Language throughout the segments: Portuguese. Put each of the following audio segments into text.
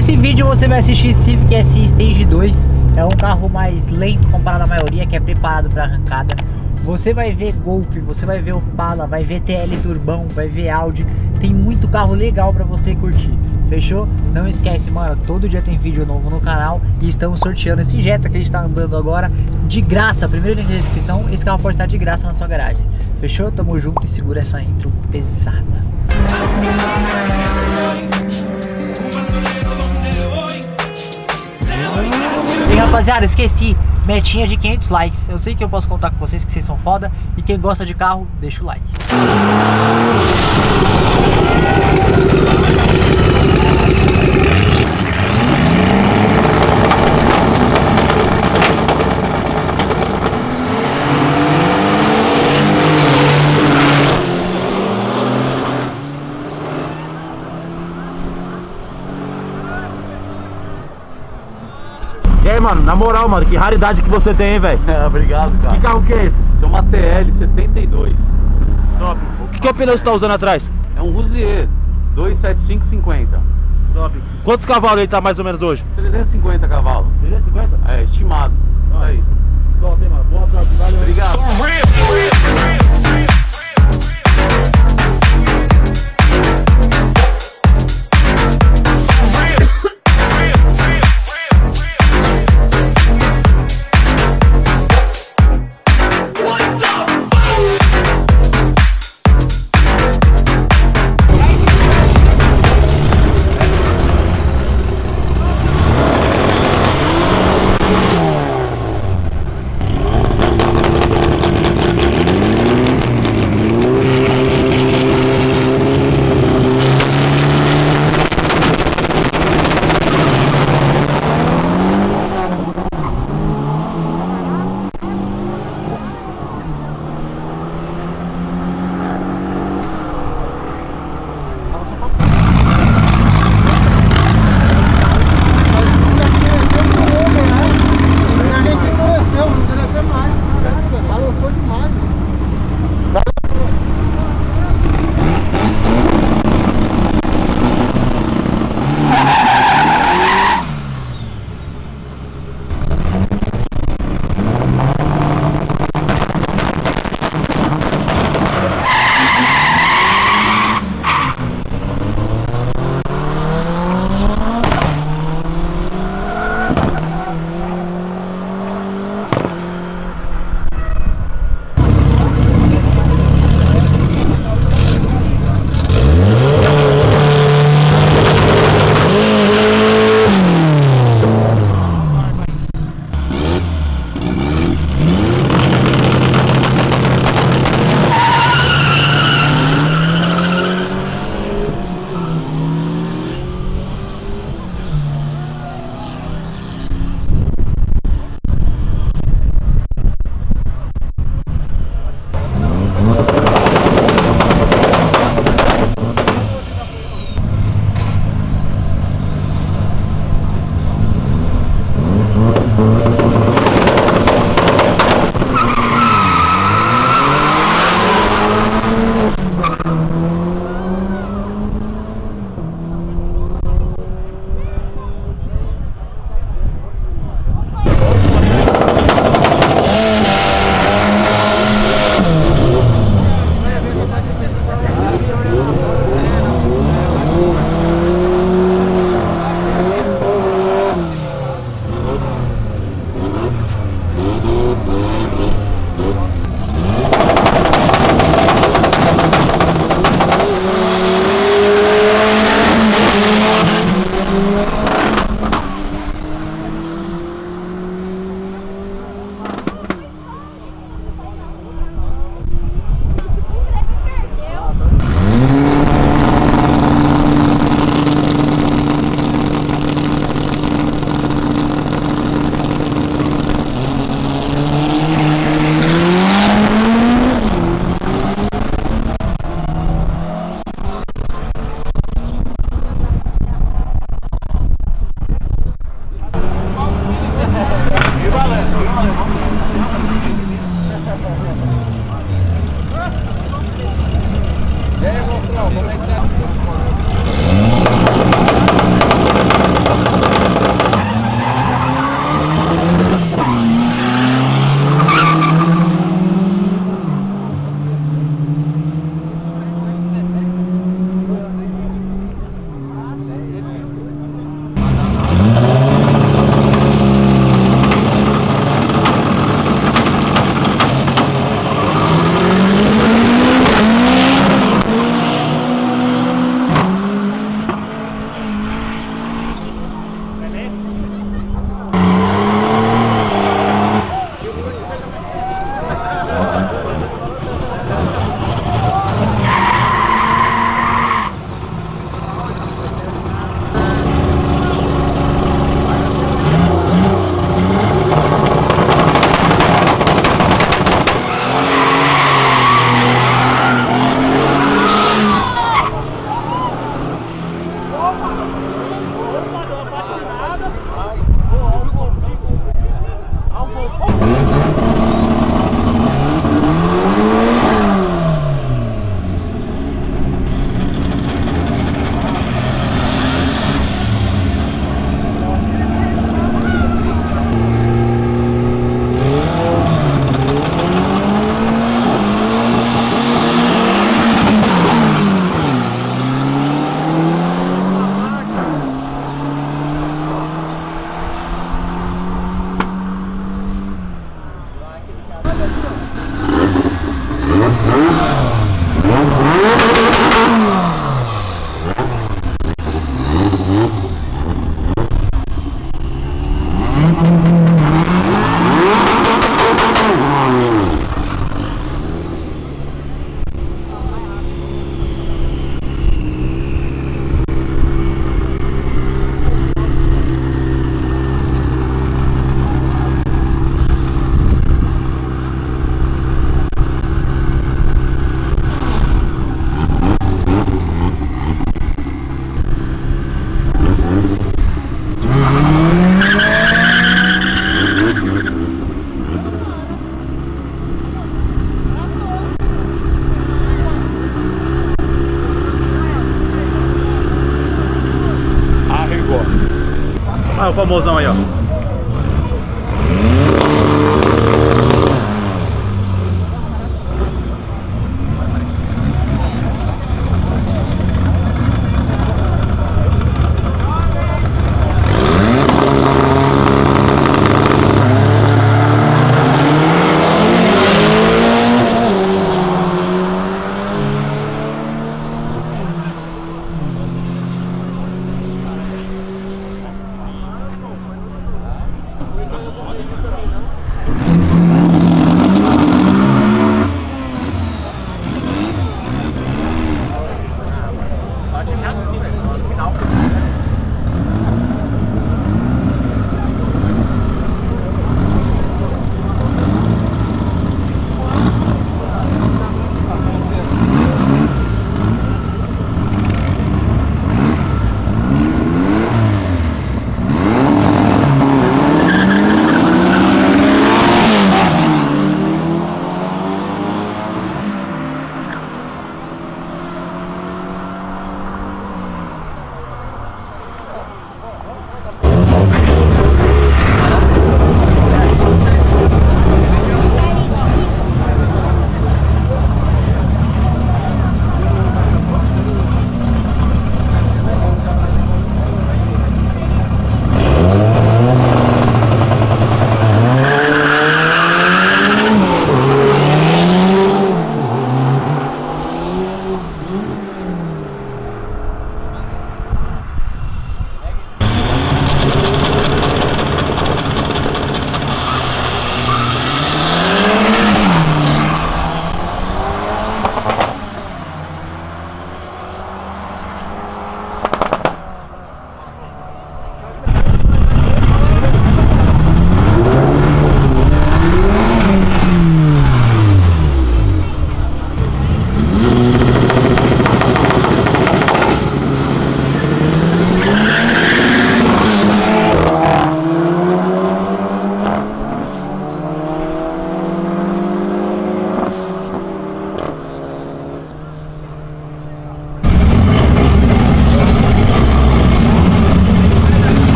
Nesse vídeo você vai assistir Civic SI Stage 2. É um carro mais lento comparado à maioria, que é preparado para arrancada. Você vai ver Golf, você vai ver Opala, vai ver TL Turbão, vai ver Audi. Tem muito carro legal para você curtir. Fechou? Não esquece, mano, todo dia tem vídeo novo no canal. E estamos sorteando esse Jetta que a gente tá andando agora de graça. Primeiro link na descrição, esse carro pode estar de graça na sua garagem. Fechou? Tamo junto e segura essa intro pesada. E rapaziada, esqueci, metinha de 500 likes. Eu sei que eu posso contar com vocês, que vocês são foda. E quem gosta de carro, deixa o like. E aí, mano, na moral, mano, que raridade que você tem, hein, velho? Obrigado, cara. Que carro que é esse? Isso é uma TL 72. Top. O que é o pneu que você tá usando atrás? É um Rousier 27550. Top. Quantos cavalos ele tá mais ou menos hoje? 350 cavalos. 350? É, estimado. Isso aí. Top, hein, mano. Boa sorte, valeu. Obrigado. Ah, o famosão aí, ó.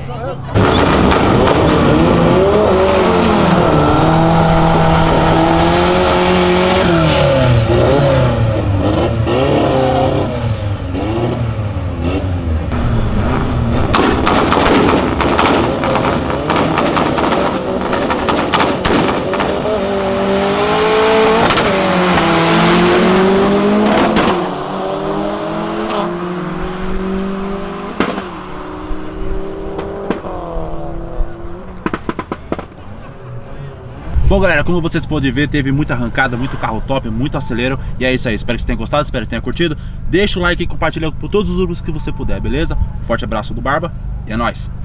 Bom, galera, como vocês podem ver, teve muita arrancada, muito carro top, muito acelero. E é isso aí, espero que vocês tenham gostado, espero que tenham curtido. Deixa o like e compartilha por todos os grupos que você puder, beleza? Forte abraço do Barba e é nóis!